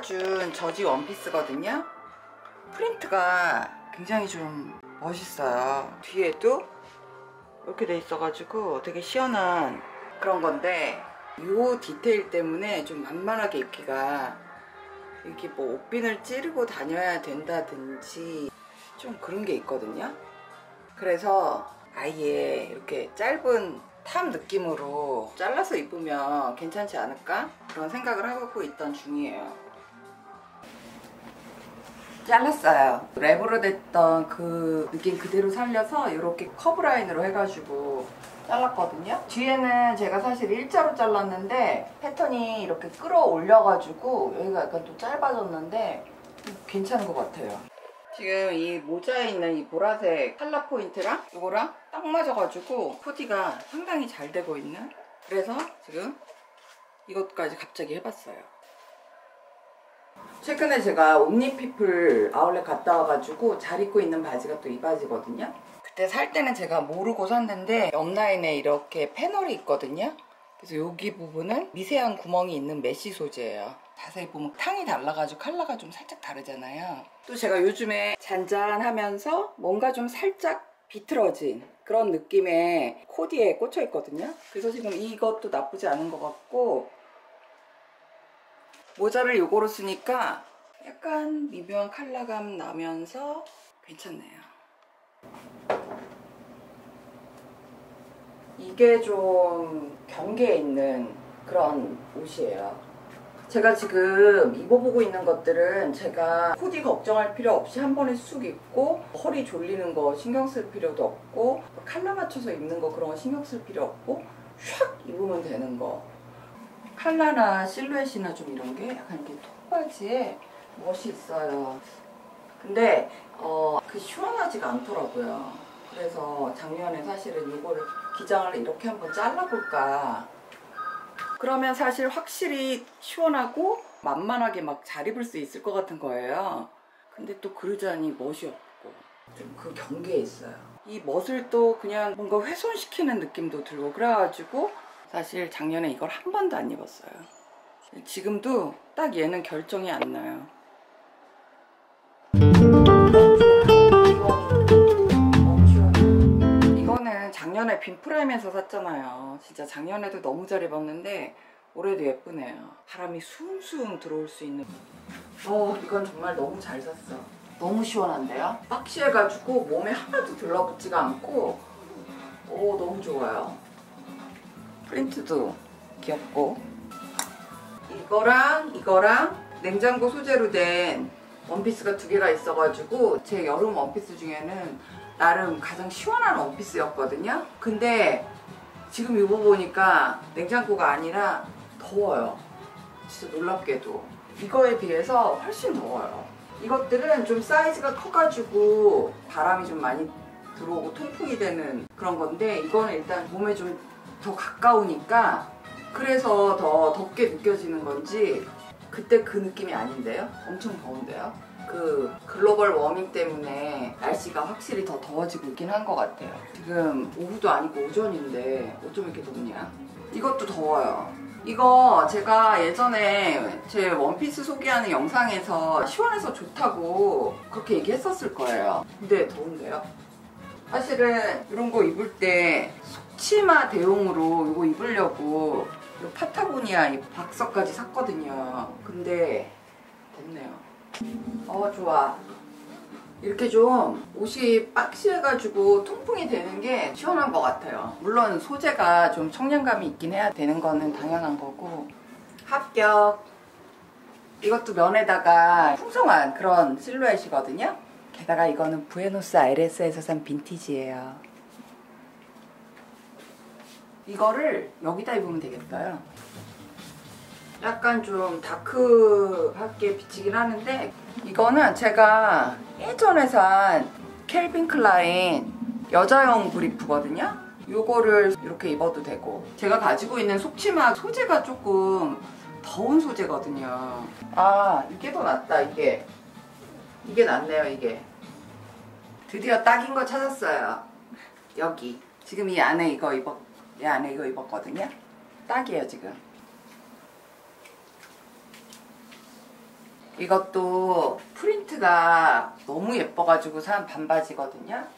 잘라준 저지 원피스거든요. 프린트가 굉장히 좀 멋있어요. 뒤에도 이렇게 돼 있어가지고 되게 시원한 그런 건데, 이 디테일 때문에 좀 만만하게 입기가, 이렇게 뭐 옷핀을 찌르고 다녀야 된다든지 좀 그런 게 있거든요. 그래서 아예 이렇게 짧은 탑 느낌으로 잘라서 입으면 괜찮지 않을까? 그런 생각을 하고 있던 중이에요. 잘랐어요. 랩으로 됐던 그 느낌 그대로 살려서 이렇게 커브 라인으로 해가지고 잘랐거든요. 뒤에는 제가 사실 일자로 잘랐는데 패턴이 이렇게 끌어올려가지고 여기가 약간 또 짧아졌는데 괜찮은 것 같아요. 지금 이 모자에 있는 이 보라색 컬러 포인트랑 이거랑 딱 맞아가지고 코디가 상당히 잘 되고 있는, 그래서 지금 이것까지 갑자기 해봤어요. 최근에 제가 옴니피플 아울렛 갔다 와가지고 잘 입고 있는 바지가 또 이 바지거든요. 그때 살 때는 제가 모르고 샀는데 옆라인에 이렇게 패널이 있거든요. 그래서 여기 부분은 미세한 구멍이 있는 메쉬 소재예요. 자세히 보면 탕이 달라가지고 컬러가 좀 살짝 다르잖아요. 또 제가 요즘에 잔잔하면서 뭔가 좀 살짝 비틀어진 그런 느낌의 코디에 꽂혀 있거든요. 그래서 지금 이것도 나쁘지 않은 것 같고, 모자를 요거로 쓰니까 약간 미묘한 컬러감 나면서 괜찮네요. 이게 좀 경계에 있는 그런 옷이에요. 제가 지금 입어보고 있는 것들은 제가 코디 걱정할 필요 없이 한 번에 쑥 입고, 허리 졸리는 거 신경 쓸 필요도 없고, 컬러 맞춰서 입는 거 그런 거 신경 쓸 필요 없고 샥 입으면 되는 거. 컬러나 실루엣이나 좀 이런 게 약간 이렇게 톱바지에 멋이 있어요. 근데 그 시원하지가 않더라고요. 그래서 작년에 사실은 이거를 기장을 이렇게 한번 잘라볼까. 그러면 사실 확실히 시원하고 만만하게 막 잘 입을 수 있을 것 같은 거예요. 근데 또 그러자니 멋이 없고 좀 그 경계에 있어요. 이 멋을 또 그냥 뭔가 훼손시키는 느낌도 들고 그래가지고 사실 작년에 이걸 한 번도 안 입었어요. 지금도 딱 얘는 결정이 안 나요. 이거는 작년에 빈프라임에서 샀잖아요. 진짜 작년에도 너무 잘 입었는데 올해도 예쁘네요. 바람이 숭숭 들어올 수 있는. 이건 정말 너무 잘 샀어. 너무 시원한데요? 박시해가지고 몸에 하나도 들러붙지가 않고 너무 좋아요. 프린트도 귀엽고, 이거랑 냉장고 소재로 된 원피스가 두 개가 있어가지고 제 여름 원피스 중에는 나름 가장 시원한 원피스였거든요. 근데 지금 입어보니까 냉장고가 아니라 더워요. 진짜 놀랍게도 이거에 비해서 훨씬 더워요. 이것들은 좀 사이즈가 커가지고 바람이 좀 많이 들어오고 통풍이 되는 그런 건데, 이거는 일단 몸에 좀 더 가까우니까 그래서 더 덥게 느껴지는 건지 그때 그 느낌이 아닌데요? 엄청 더운데요? 그 글로벌 워밍 때문에 날씨가 확실히 더 더워지고 있긴 한 것 같아요. 지금 오후도 아니고 오전인데 어쩜 이렇게 덥냐? 이것도 더워요. 이거 제가 예전에 제 원피스 소개하는 영상에서 시원해서 좋다고 그렇게 얘기했었을 거예요. 근데 더운데요? 사실은 이런 거 입을 때 속치마 대용으로 이거 입으려고 이 파타고니아 이 박서까지 샀거든요. 근데 덥네요. 좋아. 이렇게 좀 옷이 박시해가지고 통풍이 되는 게 시원한 것 같아요. 물론 소재가 좀 청량감이 있긴 해야 되는 거는 당연한 거고. 합격. 이것도 면에다가 풍성한 그런 실루엣이거든요. 게다가 이거는 부에노스아이레스에서 산 빈티지예요. 이거를 여기다 입으면 되겠어요. 약간 좀 다크하게 비치긴 하는데, 이거는 제가 예전에 산 캘빈 클라인 여자용 브리프거든요. 요거를 이렇게 입어도 되고, 제가 가지고 있는 속치마 소재가 조금 더운 소재거든요. 이게 더 낫다. 이게 낫네요. 이게 드디어 딱인 거 찾았어요. 여기 지금 이 안에 이거 입었거든요. 딱이에요 지금. 이것도 프린트가 너무 예뻐가지고 산 반바지거든요.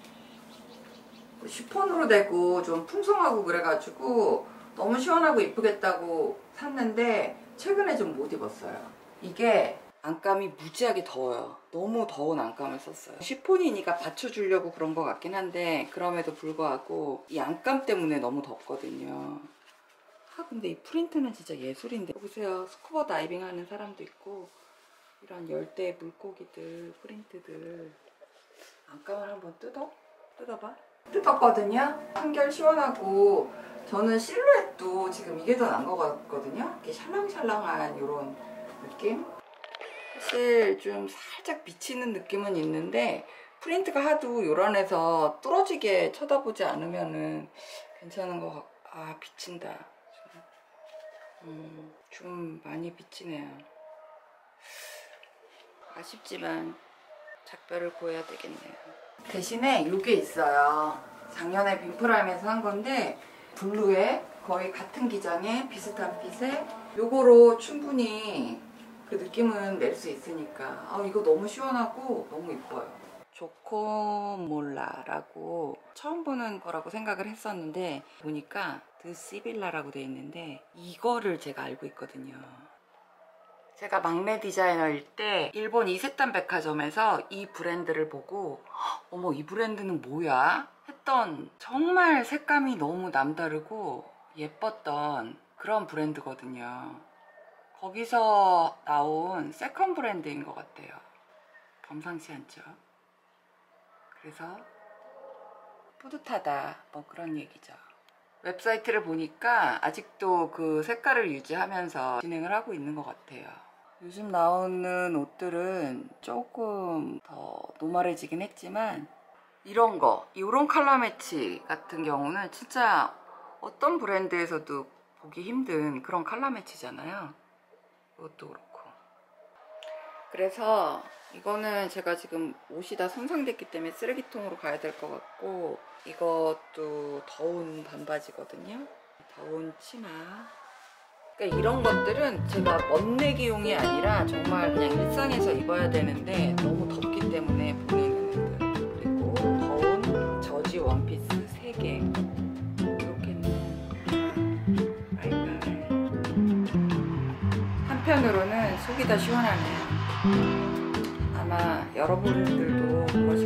쉬폰으로 되고 좀 풍성하고 그래가지고 너무 시원하고 이쁘겠다고 샀는데 최근에 좀 못 입었어요. 이게 안감이 무지하게 더워요. 너무 더운 안감을 썼어요. 쉬폰이니까 받쳐주려고 그런 것 같긴 한데 그럼에도 불구하고 이 안감 때문에 너무 덥거든요. 근데 이 프린트는 진짜 예술인데. 보세요. 스쿠버 다이빙 하는 사람도 있고 이런 열대 물고기들 프린트들. 안감을 한번 뜯어봐. 뜯었거든요. 한결 시원하고 저는 실루엣도 지금 이게 더 나은 것 같거든요. 이렇게 샬랑샬랑한 이런 느낌. 사실 좀 살짝 비치는 느낌은 있는데 프린트가 하도 요란해서 뚫어지게 쳐다보지 않으면은 괜찮은 것 같고. 비친다. 좀 많이 비치네요. 아쉽지만 작별을 고해야 되겠네요. 대신에 이게 있어요. 작년에 빈프라임에서 산 건데 블루에 거의 같은 기장에 비슷한 핏에 요거로 충분히 그 느낌은 낼 수 있으니까 이거 너무 시원하고 너무 이뻐요. 조코몰라라고 처음 보는 거라고 생각을 했었는데 보니까 드시빌라라고 돼 있는데 이거를 제가 알고 있거든요. 제가 막내 디자이너일 때 일본 이세탄 백화점에서 이 브랜드를 보고 어머 이 브랜드는 뭐야? 했던 정말 색감이 너무 남다르고 예뻤던 그런 브랜드거든요. 거기서 나온 세컨 브랜드인 것 같아요. 범상치 않죠? 그래서 뿌듯하다 뭐 그런 얘기죠. 웹사이트를 보니까 아직도 그 색깔을 유지하면서 진행을 하고 있는 것 같아요. 요즘 나오는 옷들은 조금 더 노멀해지긴 했지만 이런 컬러 매치 같은 경우는 진짜 어떤 브랜드에서도 보기 힘든 그런 컬러 매치잖아요. 이것도 그렇고. 그래서 이거는 제가 지금 옷이 다 손상됐기 때문에 쓰레기통으로 가야 될 것 같고 이것도 더운 반바지거든요. 더운 치마. 그러니까 이런 것들은 제가 멋내기용이 아니라 정말 그냥 일상에서 입어야 되는데 너무 덥기 때문에 보내는 애들. 그리고 더운 저지 원피스 3개. 이렇게는 아이가이. 한편으로는 속이 다 시원하네요. 아마 여러분들도